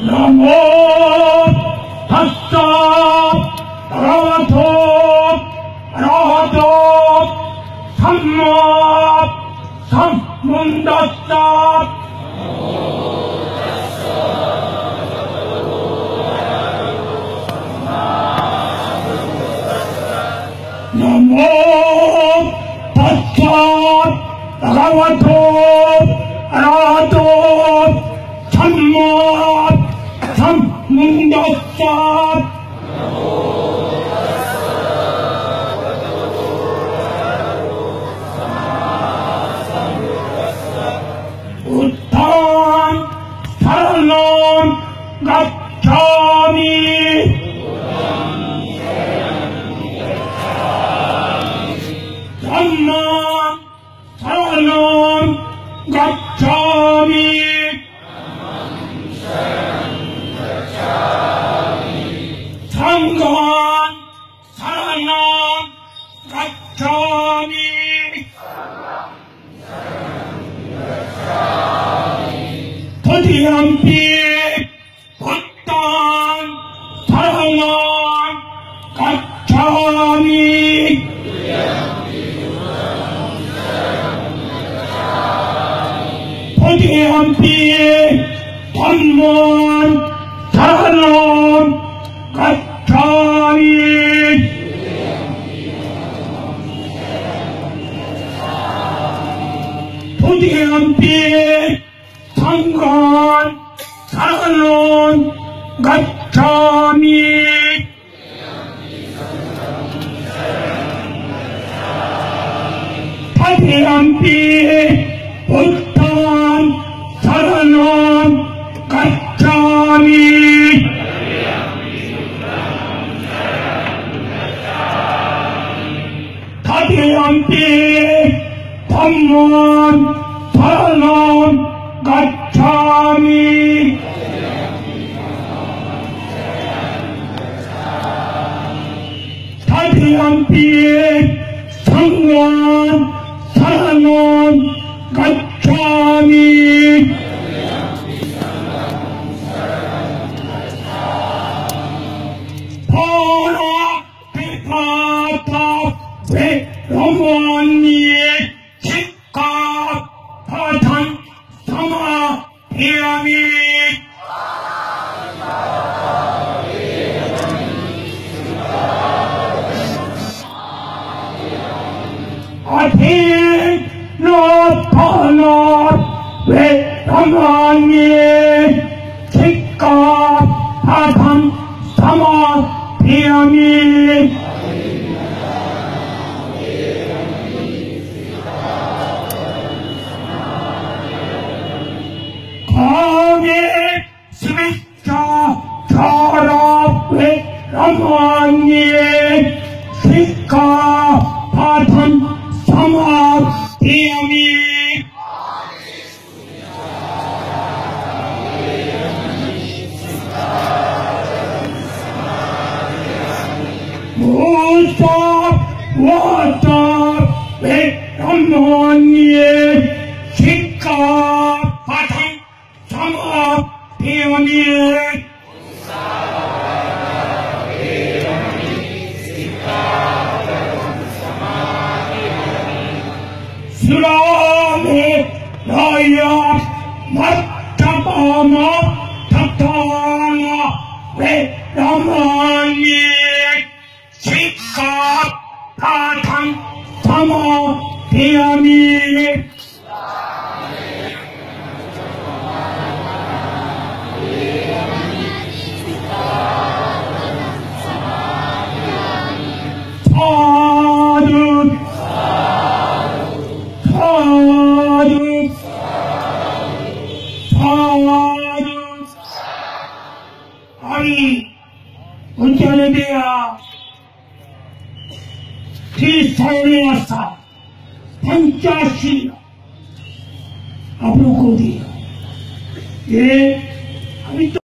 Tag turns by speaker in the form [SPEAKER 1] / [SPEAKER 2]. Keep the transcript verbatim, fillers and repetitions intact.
[SPEAKER 1] नमो तस्सा भगवतो अरहतो सम्मा सम्बुद्धस्सा। नमो तस्सा भगवतो अरहतो सम्मा सम्बुद्धस्सा। बुद्धं शरणं गच्छामि। धम्मं शरणं गच्छामि। संघं शरणं गच्छामि। तदीयम्पि बुद्धं शरणं गच्छामि। तदीयम्पि धम्मं शरणं गच्छामि। तदीयम्पि संघं शरणं गच्छामि। तदीयम्पि बुद्धं शरणं गच्छामि। तदीयम्पि धम्मं शरणं गच्छामि। तदीयम्पि संघं शरणं गच्छामि। वेरमणीय सिक्खापदं समादयामि। अधीनोत्थानात् वेरमणीय सिक्खापदं समादयामि। कामे स्वेच्छाचारा वेरमणीय सिक्खापदं समादयामि। मुसावादा वेरमणीय सिक्खापदं समादयामि। सुरामे राया मत्तपामा तथाना वेरमणीय सिक्खापदं समादयामि। उज्जैन दिया पंचाशी आप लोग को दिया ये अभी तो